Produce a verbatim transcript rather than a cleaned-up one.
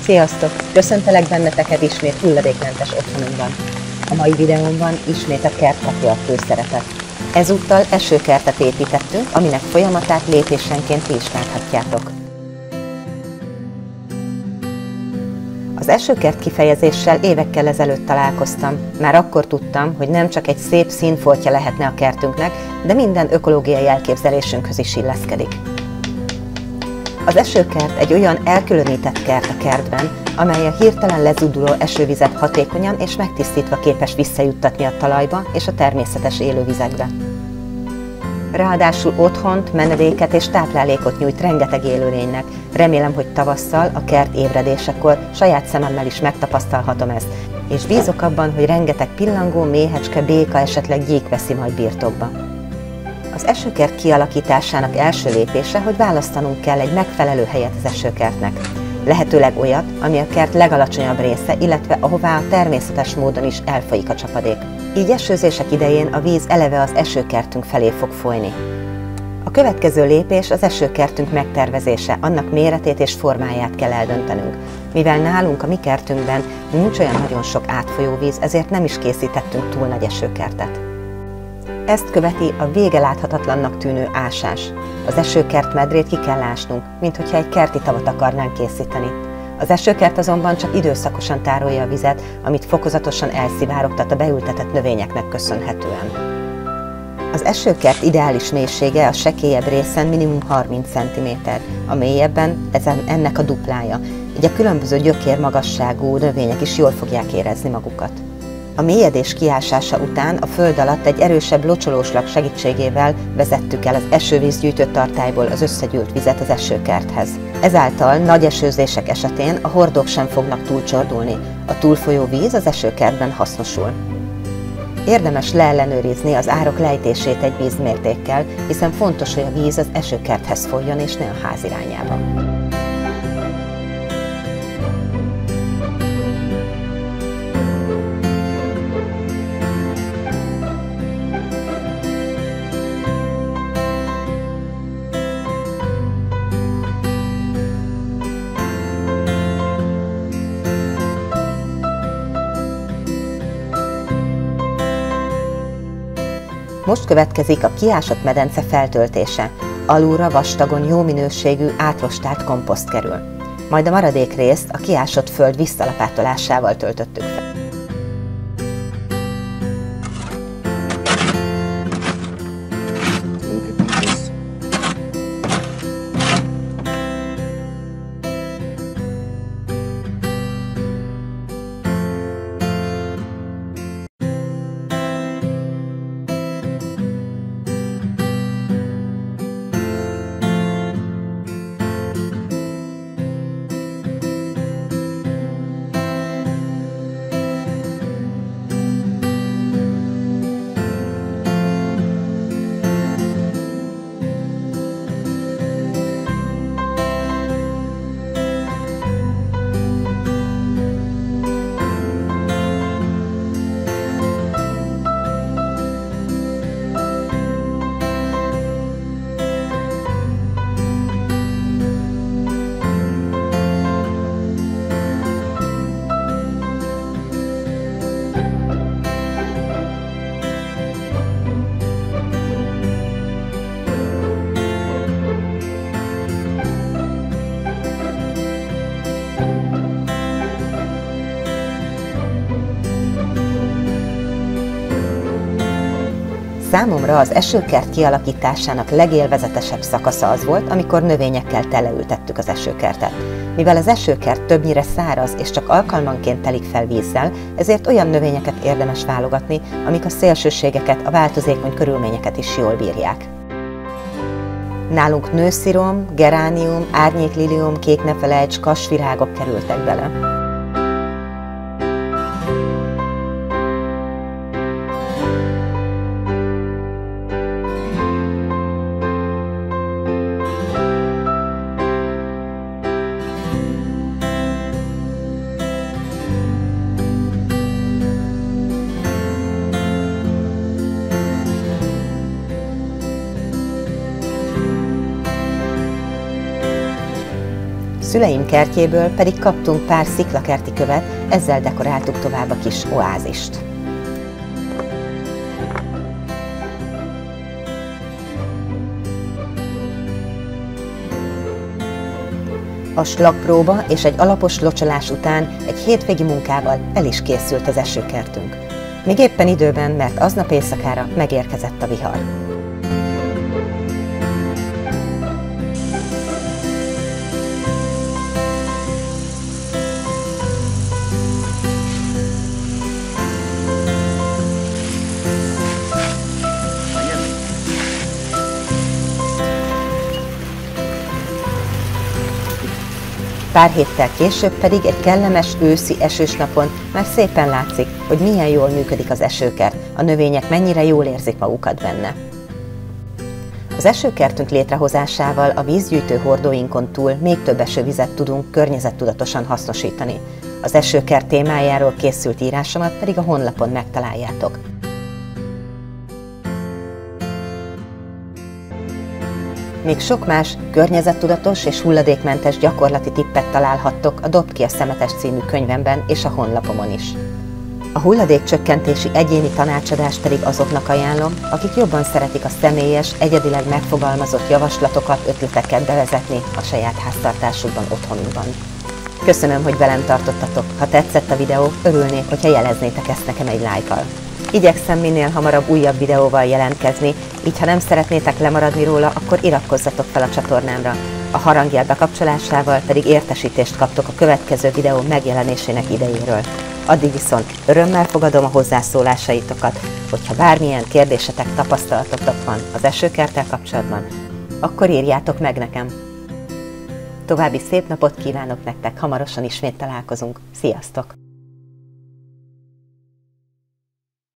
Sziasztok! Köszöntelek benneteket ismét hulladékmentes otthonunkban. A mai videómban ismét a kert kapja a főszerepet. Ezúttal esőkertet építettünk, aminek folyamatát lépésenként ti is láthatjátok. Az esőkert kifejezéssel évekkel ezelőtt találkoztam. Már akkor tudtam, hogy nem csak egy szép színfoltja lehetne a kertünknek, de minden ökológiai elképzelésünkhöz is illeszkedik. Az esőkert egy olyan elkülönített kert a kertben, amely a hirtelen lezúduló esővizet hatékonyan és megtisztítva képes visszajuttatni a talajba és a természetes élővizekbe. Ráadásul otthont, menedéket és táplálékot nyújt rengeteg élőlénynek. Remélem, hogy tavasszal, a kert ébredésekor saját szememmel is megtapasztalhatom ezt, és bízok abban, hogy rengeteg pillangó, méhecske, béka, esetleg gyík veszi majd birtokba. Az esőkert kialakításának első lépése, hogy választanunk kell egy megfelelő helyet az esőkertnek. Lehetőleg olyat, ami a kert legalacsonyabb része, illetve ahová a természetes módon is elfolyik a csapadék. Így esőzések idején a víz eleve az esőkertünk felé fog folyni. A következő lépés az esőkertünk megtervezése, annak méretét és formáját kell eldöntenünk. Mivel nálunk a mi kertünkben nincs olyan nagyon sok átfolyó víz, ezért nem is készítettünk túl nagy esőkertet. Ezt követi a vége láthatatlannak tűnő ásás. Az esőkert medrét ki kell ásnunk, minthogyha egy kerti tavat akarnánk készíteni. Az esőkert azonban csak időszakosan tárolja a vizet, amit fokozatosan elszivárogtat a beültetett növényeknek köszönhetően. Az esőkert ideális mélysége a sekélyebb részen minimum harminc centiméter, a mélyebben ezen ennek a duplája, így a különböző gyökér magasságú növények is jól fogják érezni magukat. A mélyedés kiásása után a föld alatt egy erősebb locsolóslag segítségével vezettük el az esővízgyűjtő tartályból az összegyűlt vizet az esőkerthez. Ezáltal nagy esőzések esetén a hordók sem fognak túlcsordulni, a túlfolyó víz az esőkertben hasznosul. Érdemes leellenőrizni az árok lejtését egy vízmértékkel, hiszen fontos, hogy a víz az esőkerthez folyjon és ne a ház irányába. Most következik a kiásott medence feltöltése. Alulra vastagon jó minőségű átrostált komposzt kerül. Majd a maradék részt a kiásott föld visszalapátolásával töltöttük fel. Számomra az esőkert kialakításának legélvezetesebb szakasza az volt, amikor növényekkel teleültettük az esőkertet. Mivel az esőkert többnyire száraz és csak alkalmanként telik fel vízzel, ezért olyan növényeket érdemes válogatni, amik a szélsőségeket, a változékony körülményeket is jól bírják. Nálunk nőszirom, geránium, árnyéklilium, kéknefelejts, kasvirágok kerültek bele. Szüleim kertjéből pedig kaptunk pár sziklakerti követ, ezzel dekoráltuk tovább a kis oázist. A slagpróba és egy alapos locsolás után egy hétvégi munkával el is készült az esőkertünk. Még éppen időben, mert aznap éjszakára megérkezett a vihar. Pár héttel később pedig egy kellemes őszi esős napon már szépen látszik, hogy milyen jól működik az esőkert, a növények mennyire jól érzik magukat benne. Az esőkertünk létrehozásával a vízgyűjtő hordóinkon túl még több esővizet tudunk környezettudatosan hasznosítani. Az esőkert témájáról készült írásomat pedig a honlapon megtaláljátok. Még sok más környezettudatos és hulladékmentes gyakorlati tippet találhattok a Dobd ki a szemetes című könyvemben és a honlapomon is. A hulladékcsökkentési egyéni tanácsadást pedig azoknak ajánlom, akik jobban szeretik a személyes, egyedileg megfogalmazott javaslatokat, ötleteket bevezetni a saját háztartásukban, otthonukban. Köszönöm, hogy velem tartottatok. Ha tetszett a videó, örülnék, hogyha jeleznétek ezt nekem egy lájkkal. Igyekszem minél hamarabb újabb videóval jelentkezni, így ha nem szeretnétek lemaradni róla, akkor iratkozzatok fel a csatornámra. A harangjel bekapcsolásával pedig értesítést kaptok a következő videó megjelenésének idejéről. Addig viszont örömmel fogadom a hozzászólásaitokat, hogyha bármilyen kérdésetek, tapasztalatotok van az esőkerttel kapcsolatban, akkor írjátok meg nekem. További szép napot kívánok nektek, hamarosan ismét találkozunk. Sziasztok!